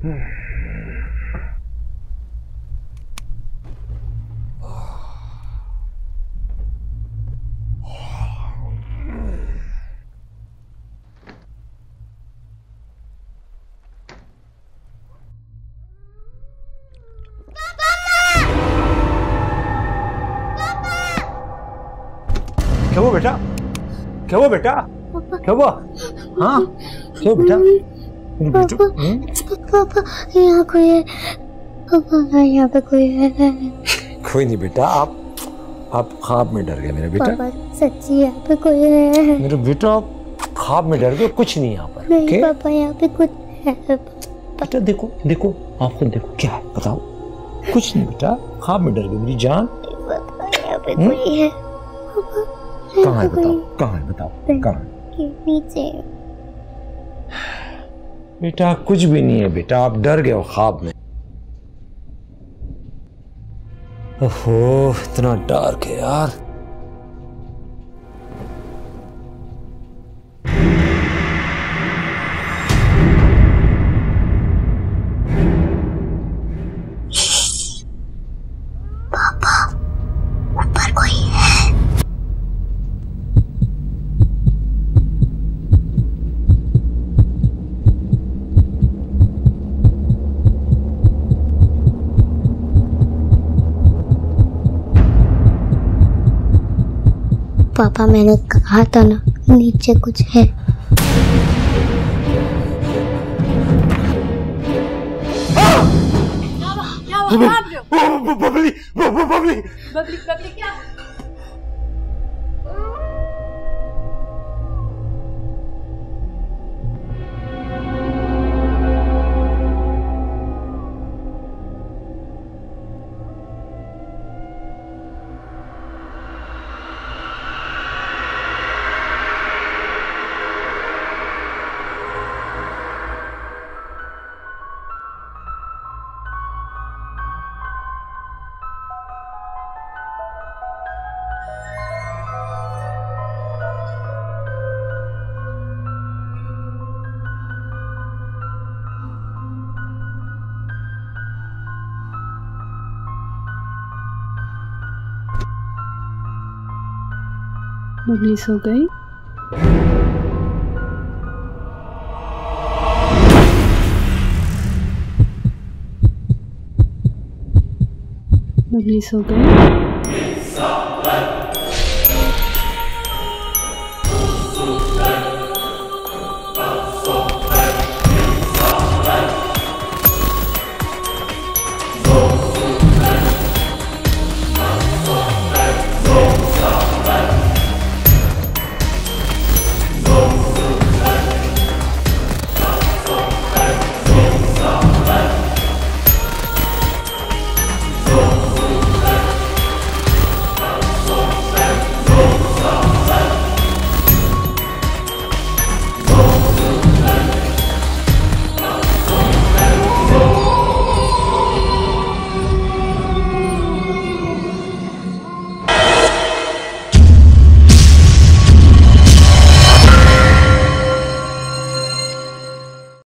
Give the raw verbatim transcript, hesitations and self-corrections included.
क्या हुआ बेटा? क्या हुआ बेटा? क्या हुआ? हाँ क्या हुआ बेटा? पापा यहाँ कोई है। पापा यहाँ पे कोई है। कोई नहीं बेटा, आप आप ख्वाब में डर गए मेरे बेटा। पापा सच्ची यहाँ पे कोई है। मेरे बेटा ख्वाब में डर गए, कुछ नहीं यहाँ पर। नहीं okay? पापा यहाँ पे कुछ है। बेटा देखो देखो आप खुद देखो क्या है बताओ। कुछ नहीं बेटा, ख्वाब में डर गए मेरी जान। पापा यहाँ पे कोई है। कहाँ है बताओ, कहाँ है बताओ, कहाँ है? नीचे। बेटा कुछ भी नहीं है बेटा, आप डर गए हो ख्वाब में। ओहो इतना डार्क है यार। पापा ऊपर कोई है। पापा मैंने कहा था ना नीचे कुछ है। बबली बबली बबली बबली क्या? बबली सो गई। बबली सो गई।